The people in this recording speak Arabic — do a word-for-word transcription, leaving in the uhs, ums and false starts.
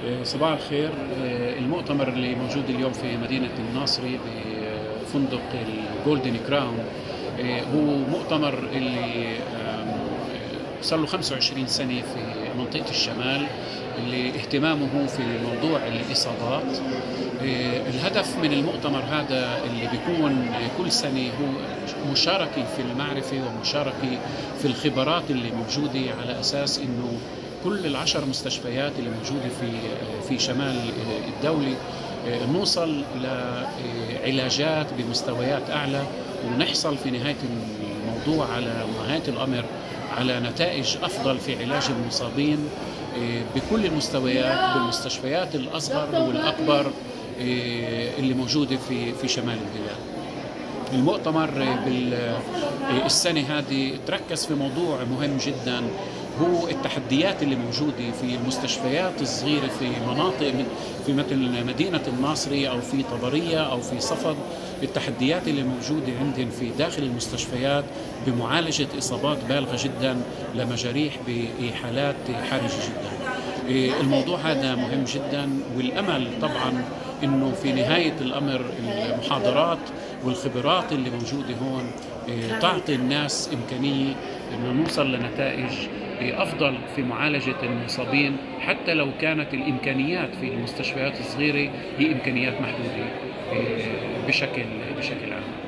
صباح الخير. المؤتمر اللي موجود اليوم في مدينة الناصري بفندق الجولدن كراون هو مؤتمر اللي صار له خمسة وعشرين سنة في منطقة الشمال، اللي اهتمامه في موضوع الإصابات. الهدف من المؤتمر هذا اللي بيكون كل سنة هو مشاركة في المعرفة ومشاركة في الخبرات اللي موجودة، على أساس إنه كل العشر مستشفيات اللي موجودة في في شمال الدولة نوصل لعلاجات بمستويات أعلى، ونحصل في نهاية الموضوع على نهاية الأمر على نتائج أفضل في علاج المصابين بكل المستويات، بالمستشفيات الأصغر والأكبر اللي موجودة في في شمال البلاد. المؤتمر بالسنة هذه تركز في موضوع مهم جدا، هو التحديات اللي موجودة في المستشفيات الصغيرة في مناطق في مثل مدينة الناصري أو في طبرية أو في صفد. التحديات اللي موجودة عندهم في داخل المستشفيات بمعالجة إصابات بالغة جدا لمجاريح بحالات حرجة جدا. الموضوع هذا مهم جدا، والأمل طبعا إنه في نهاية الأمر المحاضرات والخبرات اللي موجودة هون تعطي الناس إمكانية إنه نوصل لنتائج أفضل في معالجة المصابين، حتى لو كانت الإمكانيات في المستشفيات الصغيرة هي إمكانيات محدودة بشكل بشكل عام.